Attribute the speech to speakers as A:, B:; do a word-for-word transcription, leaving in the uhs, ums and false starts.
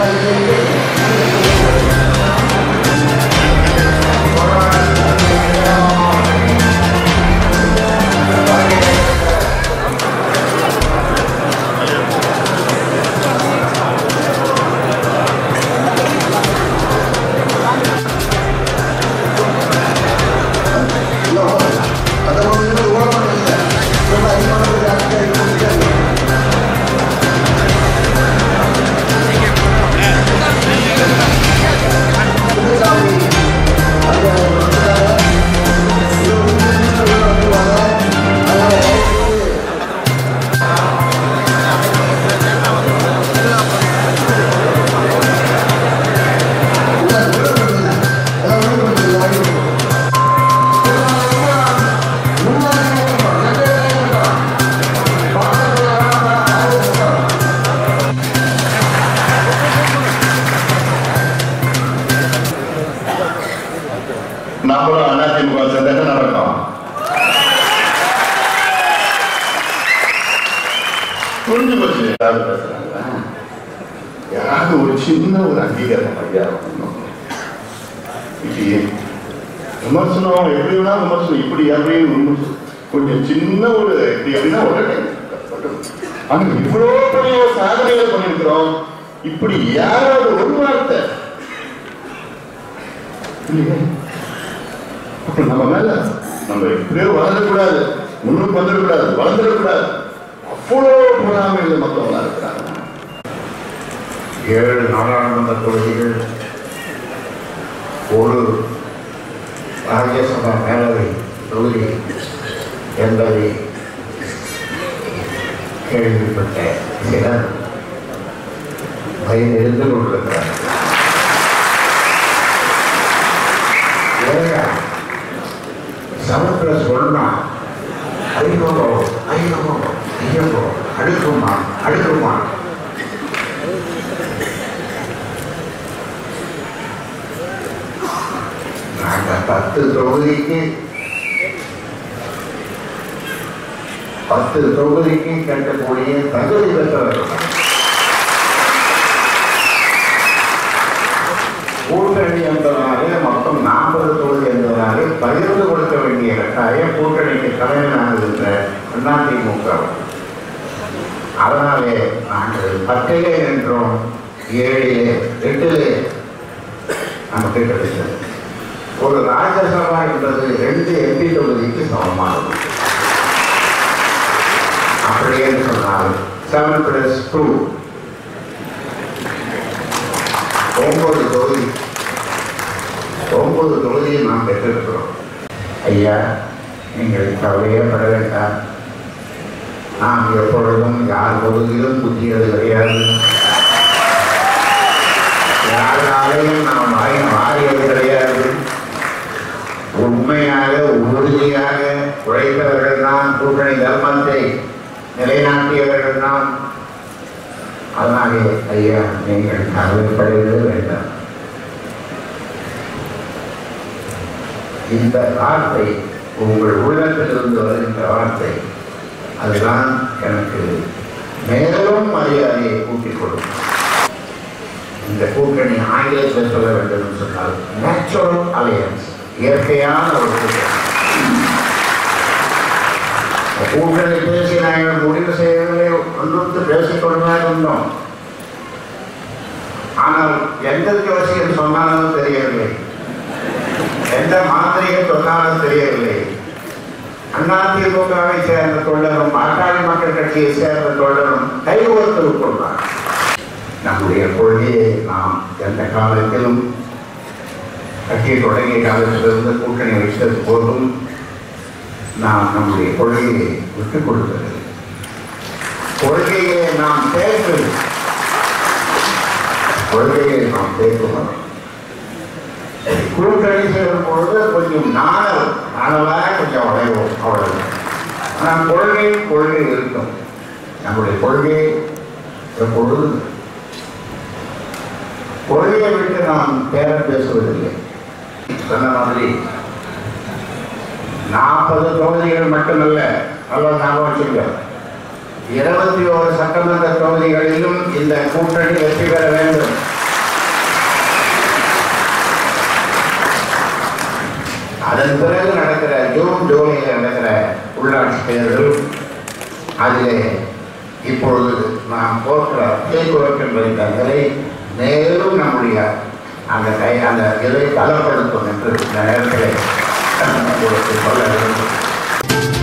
A: நம்மளும் அதிமுக சேர்ந்தாக்க நடக்கும். புரிஞ்சு போச்சு. யாராவது பேசுறாங்க, யாராவது ஒரு சின்ன ஒரு அங்கீகாரம் விமர்சனம் எப்படி வேணா விமர்சனம், இப்படி யாரையும் கொஞ்சம் சின்ன ஒரு இப்படி அப்படின்னா உடனே ஆனா இவ்வளவு பெரிய சாதனைகள் பண்ணிருக்கிறோம். இப்படி யாராவது ஒரு வார்த்தை நம்ம மேல நம்ம எப்படியோ வளரக்கூடாது, முன்னுக்கு வந்துடக்கூடாது, வளர்ந்துடக்கூடாது, அவ்வளவு பொறாமையில மக்கள் இருக்கிறாங்க.
B: ஏழு நாடாளுமன்ற தொகுதிகள், ஒரு ராஜ்யசபா மேலவை தொகுதி என்பதை கேள்விப்பட்ட சிலர் பயனிருந்து கொண்டிருக்கிறார்கள். சமுத்திர சொன்னா ஐயோ ஐயோ ஐயோ அடுக்குமா அடுக்குமா நாங்க பத்து தொகுதிக்கு பத்து தொகுதிக்கு கட்டக்கூடிய தகுதி பெற்றவர்கள். கூட்டணி என்பதனாலே மொத்தம் நாற்பது தொகுதி என்பதனாலே பகிர்ந்து கொடுக்க வேண்டிய கட்டாயம் கூட்டணிக்கு தலைவனாக இருந்த அதிமுக. அதனாலே நாங்கள் பத்திலே நின்றோம், ஏழிலே எட்டிலே நமக்கு கிடைத்தது. ஒரு ராஜ்யசபா என்பது ரெண்டு எம்பி தொகுதிக்கு சமமானது. அப்படியே சொன்னால் செவன் பிளஸ் டூ ஒன்பது தொகுதி ஒன்பது தொகுதியை நாம் பெற்றிருக்கிறோம். ஐயா, நீங்கள் கவலையே பட வேண்டாம். நாம் எப்பொழுதும் யார் தொகுதியிலும் குத்தியது கிடையாது, யாராலையும் நாம் மாறியது கிடையாது. உண்மையாக உறுதியாக உழைத்தவர்கள் தான், கூட்டணி தர்மத்தை நிலைநாட்டியவர்கள் தான். அதனாலே ஐயா, நீங்கள் கவலைப்படவே வேண்டாம். இந்த வார்த்தை உங்கள் உள்ளத்திலிருந்து வருகின்ற வார்த்தை, அதுதான் எனக்கு மேலும் மரியாதையை கூட்டிக் கொடுக்கும். இந்த கூட்டணி ஆங்கிலத்தில் சொல்ல வேண்டும் என்று சொன்னால் நேச்சுரல் அலையன்ஸ், இயற்கையான ஒரு கூட்டணி. கூட்டணி பேசி நாங்கள் முடிவு செய்யவில்லை, ஒன்று பேசிக்கொண்டுதான் இருந்தோம். ஆனால் எந்த ஜோசியம் சொன்னாலும் தெரியவில்லை, எந்த மாத்திரையை சொன்னாலும் தெரியவில்லை. அதிமுகவை சேர்ந்த தொண்டரும் பாட்டாளி மக்கள் கட்சியை சேர்ந்த தொண்டரும் கைகோர்த்து கொண்டார். நம்முடைய கொள்கையை நாம் எந்த காலத்திலும் கட்சியை தொடங்கிய காலத்திலிருந்து கூட்டணி வைத்தது போதும் நாம் நம்முடைய கொள்கையை விட்டுக் கொடுத்தது. கொள்கையை நாம் பேசு கொள்கையை நாம் பேசுவோம். கூட்டணி சேரும் பொழுது கொஞ்சம் நாணல் நாணலாக கொஞ்சம் அடைவோம், அவ்வளவு. ஆனால் கொள்கை கொள்கை இருக்கும். நம்முடைய கொள்கை எப்பொழுது கொள்கையை விட்டு நாம் பேரம் பேசுவதில்லை. சொன்ன மாதிரி நாற்பது தொகுதிகள் மட்டுமல்ல, நல்ல ஞாபகம் வச்சுங்க, இருபத்தி ஓரு சட்டமன்ற தொகுதிகளிலும் இந்த கூட்டணி வெற்றி பெற வேண்டும். அதன் பிறகு நடக்கிற ஜூன் ஜூலையில் நடக்கிற உள்ளாட்சி தேர்தல், அதிலே இப்பொழுது நாம் போற்ற தேர்தல் என்பதை மேலும் நம்முடைய அந்த கை அந்த இதை பலப்படுத்தும் என்று இந்த நேரத்தில் உங்களுக்கு சொல்ல வேண்டும்.